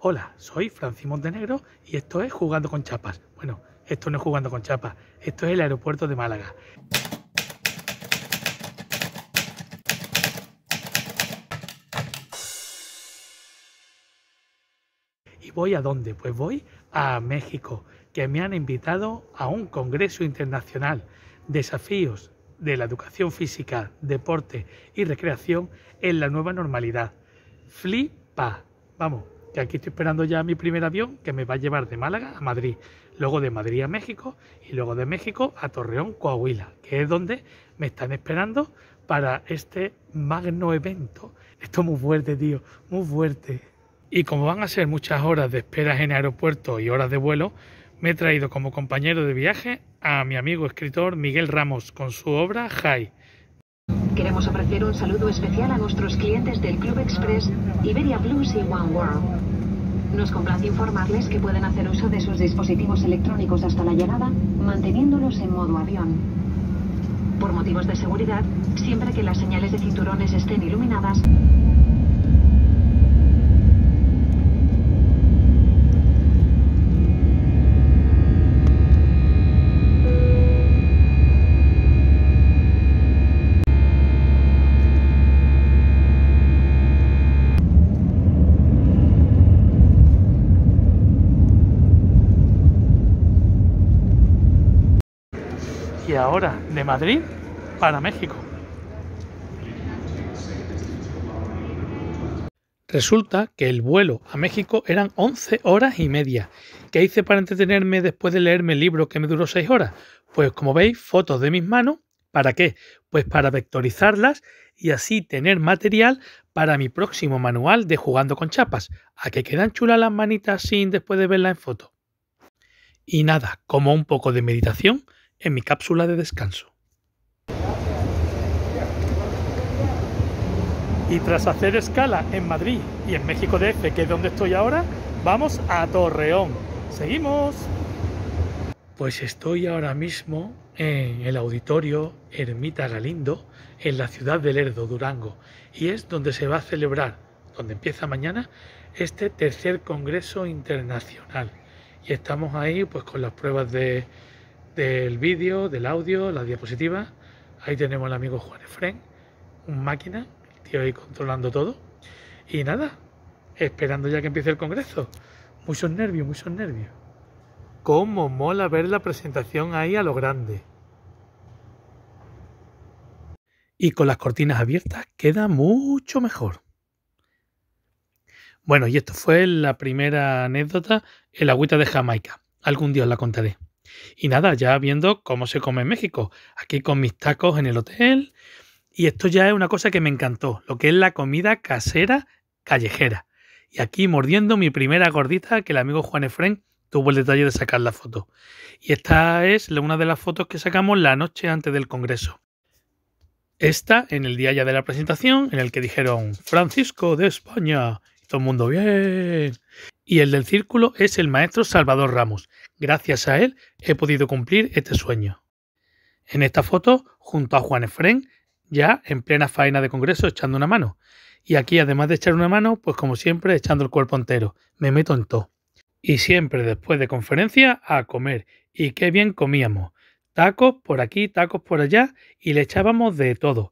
Hola, soy Francis Montenegro y esto es Jugando con Chapas. Bueno, esto no es Jugando con Chapas, esto es el aeropuerto de Málaga. ¿Y voy a dónde? Pues voy a México, que me han invitado a un congreso internacional, Desafíos de la Educación Física, Deporte y Recreación en la Nueva Normalidad. Flipa. Vamos, que aquí estoy esperando ya mi primer avión que me va a llevar de Málaga a Madrid, luego de Madrid a México y luego de México a Torreón, Coahuila, que es donde me están esperando para este magno evento. Esto es muy fuerte, tío, muy fuerte. Y como van a ser muchas horas de esperas en aeropuerto y horas de vuelo, me he traído como compañero de viaje a mi amigo escritor Miguel Ramos con su obra Jai. Queremos ofrecer un saludo especial a nuestros clientes del Club Express, Iberia Plus y One World. Nos complace informarles que pueden hacer uso de sus dispositivos electrónicos hasta la llegada, manteniéndolos en modo avión. Por motivos de seguridad, siempre que las señales de cinturones estén iluminadas, Y ahora de Madrid para México. Resulta que el vuelo a México eran 11 horas y media. ¿Qué hice para entretenerme después de leerme el libro que me duró 6 horas? Pues como veis, fotos de mis manos. ¿Para qué? Pues para vectorizarlas y así tener material para mi próximo manual de Jugando con Chapas. ¿A que quedan chulas las manitas sin después de verlas en foto? Y nada, como un poco de meditación en mi cápsula de descanso. Y tras hacer escala en Madrid y en México DF, que es donde estoy ahora, vamos a Torreón. ¡Seguimos! Pues estoy ahora mismo en el auditorio Ermita Galindo, en la ciudad de Lerdo, Durango, y es donde se va a celebrar, donde empieza mañana, este tercer congreso internacional. Y estamos ahí pues con las pruebas del vídeo, del audio, las diapositivas. Ahí tenemos al amigo Juan Efrén, un máquina, el tío ahí controlando todo. Y nada, esperando ya que empiece el congreso. Muchos nervios, muchos nervios. Cómo mola ver la presentación ahí a lo grande. Y con las cortinas abiertas queda mucho mejor. Bueno, y esto fue la primera anécdota, el agüita de Jamaica. Algún día os la contaré. Y nada, ya viendo cómo se come en México. Aquí con mis tacos en el hotel. Y esto ya es una cosa que me encantó, lo que es la comida casera callejera. Y aquí mordiendo mi primera gordita que el amigo Juan Efrén tuvo el detalle de sacar la foto. Y esta es una de las fotos que sacamos la noche antes del congreso. Esta en el día ya de la presentación, en el que dijeron Francisco de España. Y todo el mundo bien. Y el del círculo es el maestro Salvador Ramos. Gracias a él he podido cumplir este sueño. En esta foto, junto a Juan Efrén, ya en plena faena de congreso echando una mano. Y aquí, además de echar una mano, pues como siempre, echando el cuerpo entero. Me meto en todo. Y siempre después de conferencia a comer. Y qué bien comíamos. Tacos por aquí, tacos por allá y le echábamos de todo.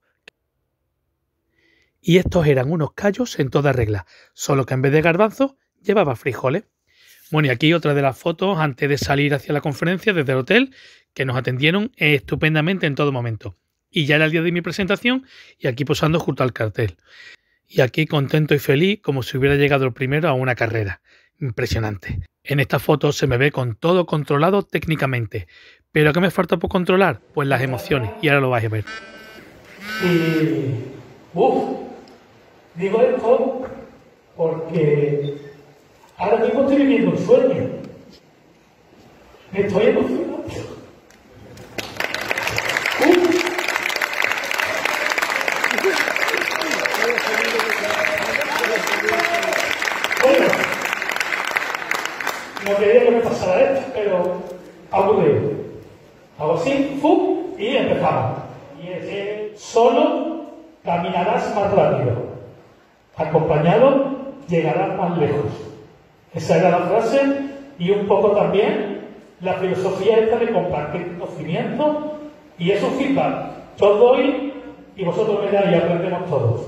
Y estos eran unos callos en toda regla, solo que en vez de garbanzos llevaba frijoles. Bueno, y aquí otra de las fotos antes de salir hacia la conferencia desde el hotel, que nos atendieron estupendamente en todo momento. Y ya era el día de mi presentación y aquí posando junto al cartel. Y aquí contento y feliz como si hubiera llegado el primero a una carrera. Impresionante. En esta foto se me ve con todo controlado técnicamente. ¿Pero qué me falta por controlar? Pues las emociones, y ahora lo vais a ver. Digo esto porque ahora mismo estoy viviendo un sueño. Me estoy emocionando. Bueno, no quería que me pasara esto, pero aburrido. Hago así, y empezamos. Y es solo caminarás más rápido. Acompañado llegarás más lejos. Esa era la frase y un poco también la filosofía esta de compartir conocimiento y es un feedback. Yo os doy y vosotros me dais y aprendemos todos.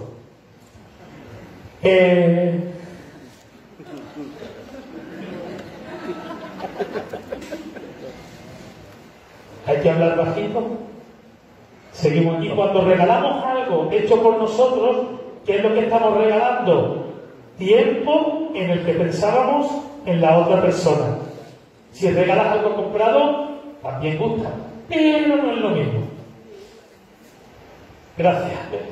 Hay que hablar bajito. Seguimos aquí. Cuando regalamos algo hecho por nosotros, ¿qué es lo que estamos regalando? Tiempo en el que pensábamos en la otra persona. Si regalas algo comprado, también gusta, pero no es lo mismo. Gracias.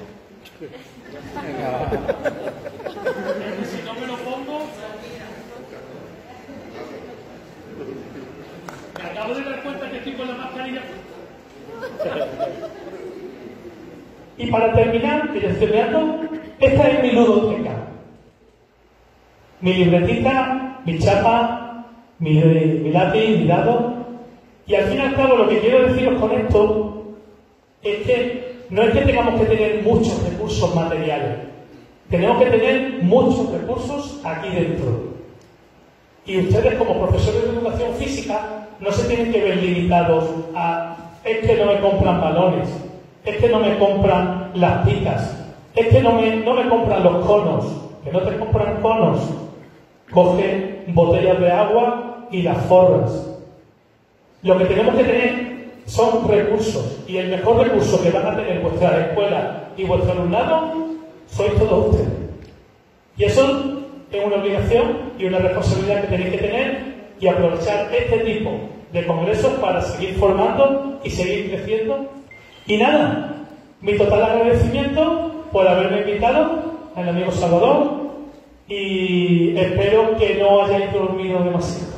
Si no me lo pongo, me acabo de dar cuenta que estoy con la mascarilla. Y para terminar, esta es mi ludoteca. Mi libretita, mi chapa, mi lápiz, mi dado. Y al fin y al cabo lo que quiero deciros con esto es que no es que tengamos que tener muchos recursos materiales. Tenemos que tener muchos recursos aquí dentro. Y ustedes como profesores de educación física no se tienen que ver limitados a es que no me compran balones, es que no me compran las picas, es que no me compran los conos, que no te compran conos. Coge botellas de agua y las forras. Lo que tenemos que tener son recursos y el mejor recurso que van a tener vuestra escuela y vuestro alumnado sois todos ustedes. Y eso es una obligación y una responsabilidad que tenéis que tener y aprovechar este tipo de congresos para seguir formando y seguir creciendo. Y nada, mi total agradecimiento por haberme invitado al amigo Salvador y espero que no hayáis dormido demasiado.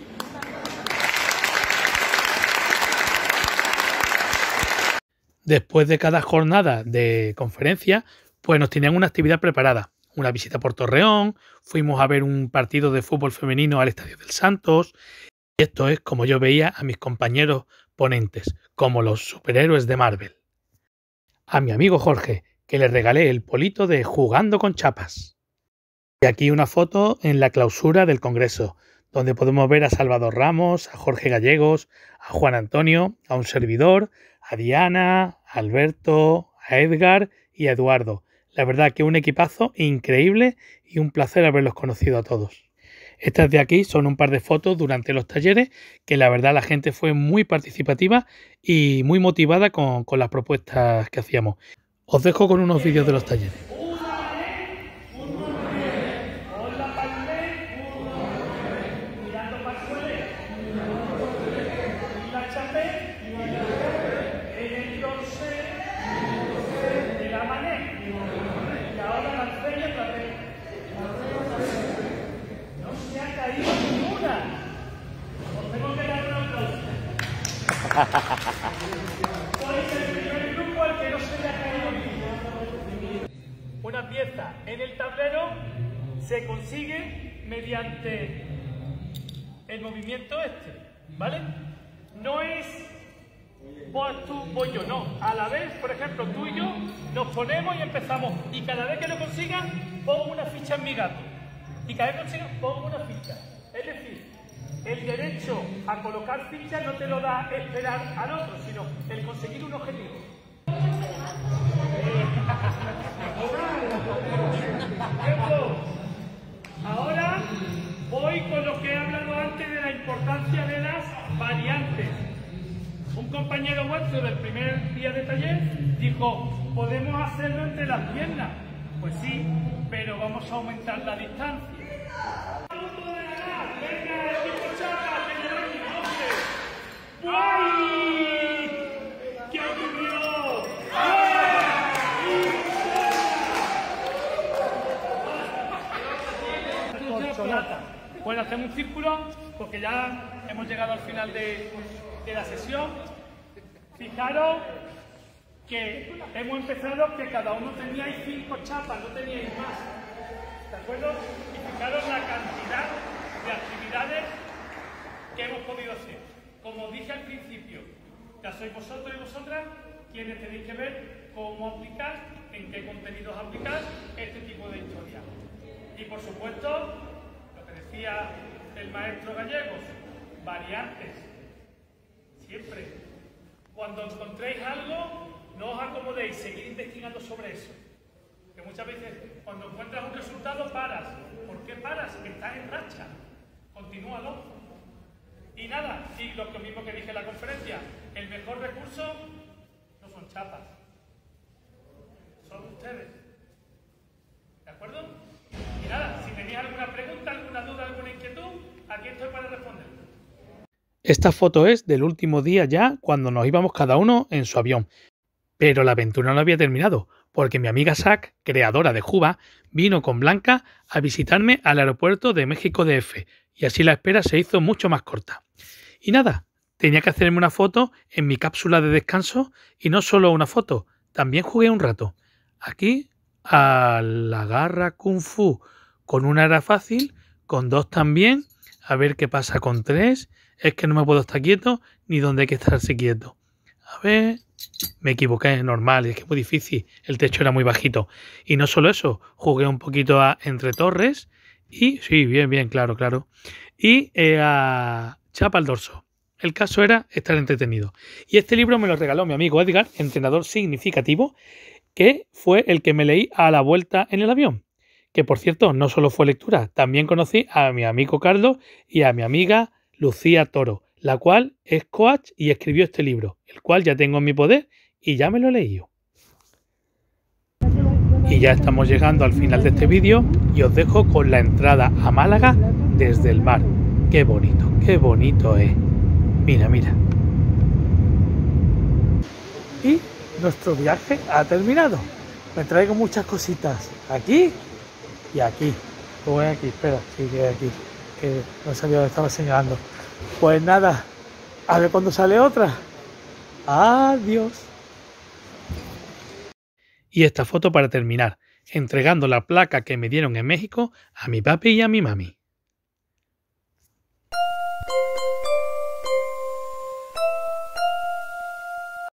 Después de cada jornada de conferencia, pues nos tenían una actividad preparada. Una visita por Torreón, fuimos a ver un partido de fútbol femenino al Estadio del Santos. Y esto es como yo veía a mis compañeros ponentes, como los superhéroes de Marvel. A mi amigo Jorge, que le regalé el polito de Jugando con Chapas. Y aquí una foto en la clausura del Congreso, donde podemos ver a Salvador Ramos, a Jorge Gallegos, a Juan Antonio, a un servidor, a Diana, a Alberto, a Edgar y a Eduardo. La verdad que un equipazo increíble y un placer haberlos conocido a todos. Estas de aquí son un par de fotos durante los talleres que la verdad la gente fue muy participativa y muy motivada con las propuestas que hacíamos. Os dejo con unos vídeos de los talleres. Una pieza en el tablero se consigue mediante el movimiento este, ¿vale? No es vos tú, voy yo, no. A la vez, por ejemplo, tú y yo nos ponemos y empezamos. Y cada vez que lo consigas, pongo una ficha en mi gato. Y cada vez que consigas, pongo una ficha. Es decir, el derecho a colocar fichas no te lo da esperar al otro, sino el conseguir un objetivo. Ahora voy con lo que he hablado antes de la importancia de las variantes. Un compañero vuestro del primer día de taller dijo, ¿podemos hacerlo entre las piernas? Pues sí, pero vamos a aumentar la distancia. ¡Ay! ¿Qué ocurrió? Bueno, hacemos un círculo porque ya hemos llegado al final de la sesión. Fijaros que hemos empezado que cada uno teníais 5 chapas, no teníais más. ¿De acuerdo? Y fijaros la cantidad de actividades que hemos podido hacer. Como dije al principio, ya sois vosotros y vosotras quienes tenéis que ver cómo aplicar, en qué contenidos aplicar este tipo de historias. Y por supuesto, lo que decía decía el maestro Gallegos, variantes. Siempre. Cuando encontréis algo, no os acomodéis, seguid investigando sobre eso. Que muchas veces cuando encuentras un resultado paras. ¿Por qué paras? Que estás en racha. Continúalo. Y nada, y lo mismo que dije en la conferencia, el mejor recurso no son chapas, son ustedes. ¿De acuerdo? Y nada, si tenéis alguna pregunta, alguna duda, alguna inquietud, aquí estoy para responder. Esta foto es del último día ya, cuando nos íbamos cada uno en su avión. Pero la aventura no había terminado, porque mi amiga Sac, creadora de Juba, vino con Blanca a visitarme al aeropuerto de México DF, y así la espera se hizo mucho más corta. Y nada, tenía que hacerme una foto en mi cápsula de descanso, y no solo una foto, también jugué un rato. Aquí a la garra Kung Fu, con una era fácil, con 2 también, a ver qué pasa con 3, es que no me puedo estar quieto, ni donde hay que estarse quieto. A ver, me equivoqué, normal, es que es muy difícil, el techo era muy bajito. Y no solo eso, jugué un poquito a Entre Torres y, sí, bien, claro. Y a Chapa al Dorso. El caso era estar entretenido. Y este libro me lo regaló mi amigo Edgar, entrenador significativo, que fue el que me leí a la vuelta en el avión. Que por cierto, no solo fue lectura, también conocí a mi amigo Carlos y a mi amiga Lucía Toro, la cual es coach y escribió este libro, el cual ya tengo en mi poder y ya me lo he leído. Y ya estamos llegando al final de este vídeo y os dejo con la entrada a Málaga desde el mar. Qué bonito es. Mira. Y nuestro viaje ha terminado. Me traigo muchas cositas aquí y aquí. Voy aquí, espera, sí que aquí, que no sabía dónde estaba señalando. Pues nada, a ver cuándo sale otra. Adiós. Y esta foto para terminar, entregando la placa que me dieron en México a mi papi y a mi mami.